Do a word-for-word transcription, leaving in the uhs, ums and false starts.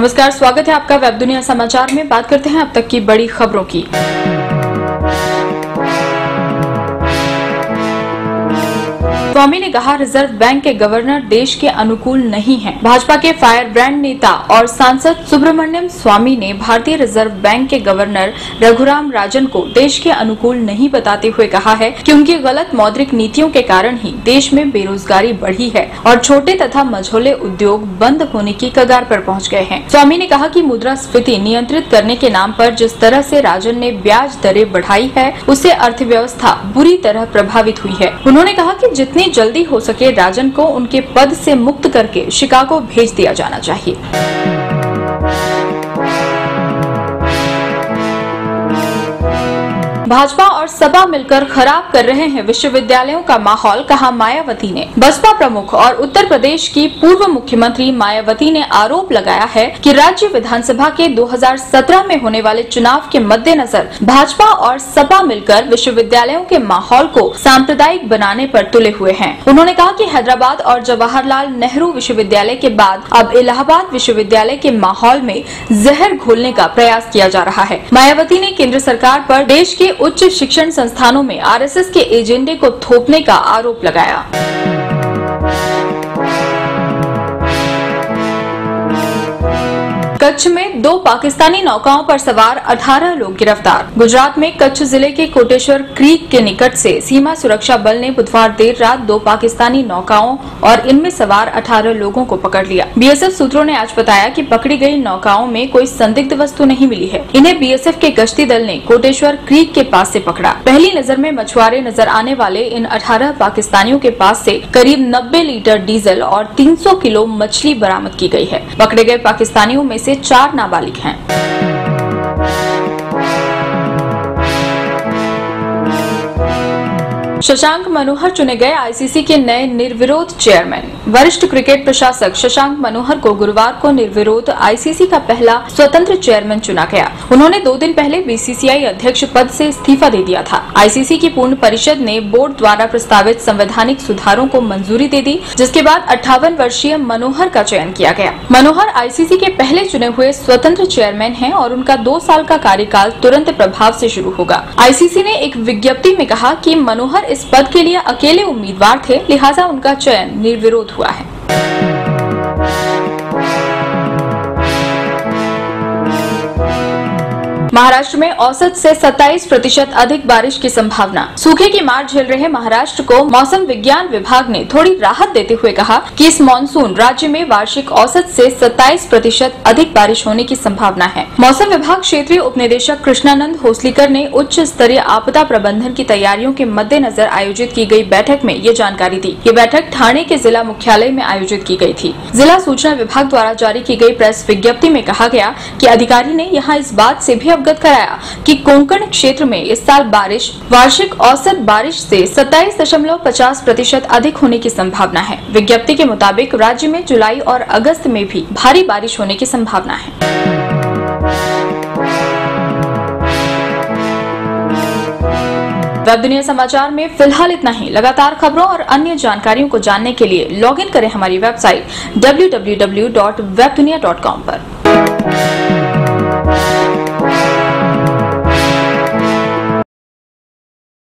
नमस्कार, स्वागत है आपका वेब दुनिया समाचार में। बात करते हैं अब तक की बड़ी खबरों की। स्वामी ने कहा, रिजर्व बैंक के गवर्नर देश के अनुकूल नहीं हैं। भाजपा के फायर ब्रांड नेता और सांसद सुब्रमण्यम स्वामी ने भारतीय रिजर्व बैंक के गवर्नर रघुराम राजन को देश के अनुकूल नहीं बताते हुए कहा है कि उनकी गलत मौद्रिक नीतियों के कारण ही देश में बेरोजगारी बढ़ी है और छोटे तथा मझोले उद्योग बंद होने की कगार पर पहुंच गए हैं। स्वामी ने कहा कि मुद्रास्फीति नियंत्रित करने के नाम पर जिस तरह से राजन ने ब्याज दरें बढ़ाई है, उससे अर्थव्यवस्था बुरी तरह प्रभावित हुई है। उन्होंने कहा कि जितनी जल्दी हो सके राजन को उनके पद से मुक्त करके शिकागो भेज दिया जाना चाहिए। भाजपा और सपा मिलकर खराब कर रहे हैं विश्वविद्यालयों का माहौल, कहा मायावती ने। बसपा प्रमुख और उत्तर प्रदेश की पूर्व मुख्यमंत्री मायावती ने आरोप लगाया है कि राज्य विधानसभा के दो हज़ार सत्रह में होने वाले चुनाव के मद्देनजर भाजपा और सपा मिलकर विश्वविद्यालयों के माहौल को सांप्रदायिक बनाने पर तुले हुए हैं। उन्होंने कहा कि हैदराबाद और जवाहरलाल नेहरू विश्वविद्यालय के बाद अब इलाहाबाद विश्वविद्यालय के माहौल में जहर घोलने का प्रयास किया जा रहा है। मायावती ने केंद्र सरकार पर देश के उच्च शिक्षण संस्थानों में आरएसएस के एजेंडे को थोपने का आरोप लगाया। कच्छ में दो पाकिस्तानी नौकाओं पर सवार अठारह लोग गिरफ्तार। गुजरात में कच्छ जिले के कोटेश्वर क्रीक के निकट से सीमा सुरक्षा बल ने बुधवार देर रात दो पाकिस्तानी नौकाओं और इनमें सवार अठारह लोगों को पकड़ लिया। बीएसएफ सूत्रों ने आज बताया कि पकड़ी गई नौकाओं में कोई संदिग्ध वस्तु नहीं मिली है। इन्हें बीएसएफ के गश्ती दल ने कोटेश्वर क्रीक के पास से पकड़ा। पहली नजर में मछुआरे नजर आने वाले इन अठारह पाकिस्तानियों के पास से करीब नब्बे लीटर डीजल और तीन सौ किलो मछली बरामद की गई है। पकड़े गए पाकिस्तानियों में से चार नाबालिग हैं। शशांक मनोहर चुने गए आईसीसी के नए निर्विरोध चेयरमैन। वरिष्ठ क्रिकेट प्रशासक शशांक मनोहर को गुरुवार को निर्विरोध आईसीसी का पहला स्वतंत्र चेयरमैन चुना गया। उन्होंने दो दिन पहले बीसीसीआई अध्यक्ष पद से इस्तीफा दे दिया था। आईसीसी की पूर्ण परिषद ने बोर्ड द्वारा प्रस्तावित संवैधानिक सुधारों को मंजूरी दे दी, जिसके बाद अट्ठावन वर्षीय मनोहर का चयन किया गया। मनोहर आईसीसी के पहले चुने हुए स्वतंत्र चेयरमैन हैं और उनका दो साल का कार्यकाल तुरंत प्रभाव से शुरू होगा। आईसीसी ने एक विज्ञप्ति में कहा कि मनोहर इस पद के लिए अकेले उम्मीदवार थे, लिहाजा उनका चयन निर्विरोध हुआ है। महाराष्ट्र में औसत से सत्ताईस प्रतिशत अधिक बारिश की संभावना। सूखे की मार झेल रहे महाराष्ट्र को मौसम विज्ञान विभाग ने थोड़ी राहत देते हुए कहा कि इस मानसून राज्य में वार्षिक औसत से सत्ताईस प्रतिशत अधिक बारिश होने की संभावना है। मौसम विभाग क्षेत्रीय उप निदेशक कृष्णानंद होसलीकर ने उच्च स्तरीय आपदा प्रबंधन की तैयारियों के मद्देनजर आयोजित की गई बैठक में ये जानकारी दी। ये बैठक ठाणे के जिला मुख्यालय में आयोजित की गई थी। जिला सूचना विभाग द्वारा जारी की गई प्रेस विज्ञप्ति में कहा गया कि अधिकारी ने यहाँ इस बात से भी अवगत कराया कि कोंकण क्षेत्र में इस साल बारिश वार्षिक औसत बारिश से सत्ताईस दशमलव पचास प्रतिशत अधिक होने की संभावना है। विज्ञप्ति के मुताबिक राज्य में जुलाई और अगस्त में भी भारी बारिश होने की संभावना है। वेब दुनिया समाचार में फिलहाल इतना ही। लगातार खबरों और अन्य जानकारियों को जानने के लिए लॉग इन करें हमारी website W W W dot web Dunia dot com पर।